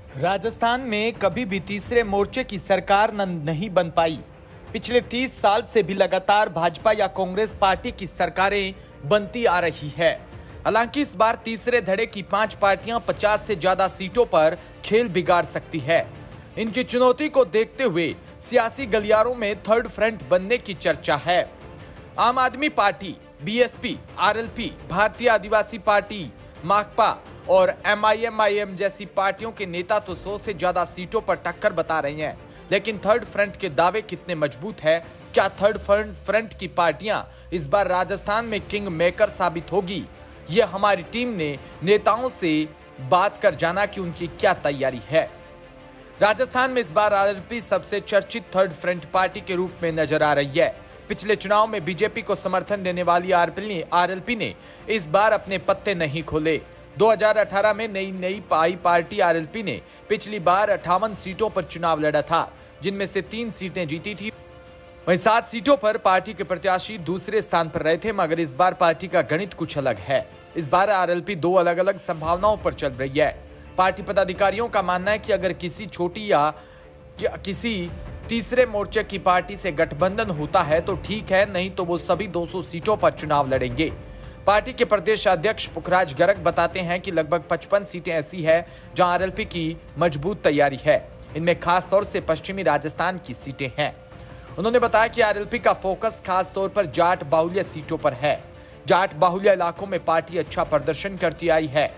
राजस्थान में कभी भी तीसरे मोर्चे की सरकार नहीं बन पाई। पिछले 30 साल से भी लगातार भाजपा या कांग्रेस पार्टी की सरकारें बनती आ रही है। हालांकि इस बार तीसरे धड़े की 5 पार्टियां 50 से ज्यादा सीटों पर खेल बिगाड़ सकती है। इनकी चुनौती को देखते हुए सियासी गलियारों में थर्ड फ्रंट बनने की चर्चा है। आम आदमी पार्टी, बीएसपी, आरएलपी, भारतीय आदिवासी पार्टी, माकपा और एमआईएम जैसी पार्टियों के नेता तो 100 से ज्यादा सीटों पर टक्कर बता रही हैं। लेकिन थर्ड फ्रंट के दावे कितने मजबूत है? क्या थर्ड फ्रंट की पार्टियां इस बार राजस्थान में किंग मेकर साबित होगी? ये हमारी टीम ने नेताओं से बात कर जाना कि उनकी क्या तैयारी है। राजस्थान में इस बार आरएलपी सबसे चर्चित थर्ड फ्रंट पार्टी के रूप में नजर आ रही है। पिछले चुनाव में बीजेपी को समर्थन देने वाली आरएलपी ने इस बार अपने पत्ते नहीं खोले। 2018 में नई पार्टी आरएलपी ने पिछली बार 58 सीटों पर चुनाव लड़ा था, जिनमें से 3 सीटें जीती थी। वहीं 7 सीटों पर पार्टी के प्रत्याशी दूसरे स्थान पर रहे थे, मगर इस बार पार्टी का गणित कुछ अलग है। इस बार आरएलपी 2 अलग अलग संभावनाओं पर चल रही है। पार्टी पदाधिकारियों का मानना है कि अगर किसी छोटी या किसी तीसरे मोर्चे की पार्टी से गठबंधन होता है तो ठीक है, नहीं तो वो सभी 200 सीटों पर चुनाव लड़ेंगे। पार्टी के प्रदेश अध्यक्ष पुखराज गर्ग बताते हैं कि लगभग 55 सीटें ऐसी है जहां आरएलपी की मजबूत तैयारी है। इनमें खास तौर से पश्चिमी राजस्थान की सीटें हैं। उन्होंने बताया कि आरएलपी का फोकस खास तौर पर जाट बाहुल्य सीटों पर है। जाट बाहुल्य इलाकों में पार्टी अच्छा प्रदर्शन करती आई है।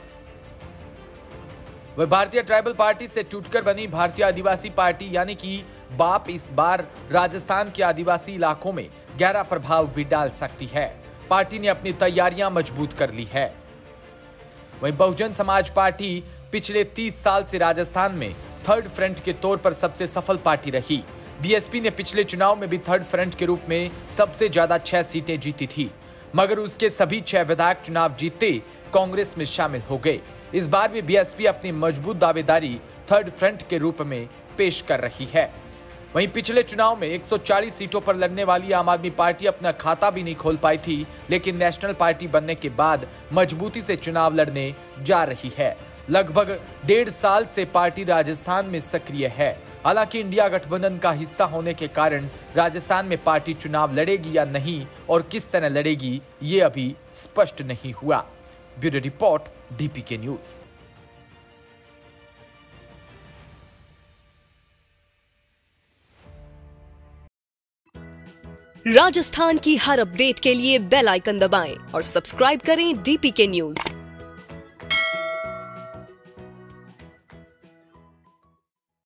वह भारतीय ट्राइबल पार्टी से टूटकर बनी भारतीय आदिवासी पार्टी यानी कि बाप इस बार राजस्थान के आदिवासी इलाकों में गहरा प्रभाव भी डाल सकती है। पार्टी ने अपनी तैयारियां मजबूत कर ली है। वहीं बहुजन समाज पार्टी पिछले 30 साल से राजस्थान में थर्ड फ्रंट के तौर पर सबसे सफल पार्टी रही। बीएसपी ने पिछले चुनाव में भी थर्ड फ्रंट के रूप में सबसे ज्यादा 6 सीटें जीती थी, मगर उसके सभी 6 विधायक चुनाव जीतते कांग्रेस में शामिल हो गए। इस बार भी बीएसपी अपनी मजबूत दावेदारी थर्ड फ्रंट के रूप में पेश कर रही है। वहीं पिछले चुनाव में 140 सीटों पर लड़ने वाली आम आदमी पार्टी अपना खाता भी नहीं खोल पाई थी, लेकिन नेशनल पार्टी बनने के बाद मजबूती से चुनाव लड़ने जा रही है। लगभग 1.5 साल से पार्टी राजस्थान में सक्रिय है। हालांकि इंडिया गठबंधन का हिस्सा होने के कारण राजस्थान में पार्टी चुनाव लड़ेगी या नहीं और किस तरह लड़ेगी, ये अभी स्पष्ट नहीं हुआ। Bureau report, DPK news. Rajasthan की हर अपडेट के लिए बेल आइकन दबाएं और सब्सक्राइब करें डीपीके न्यूज।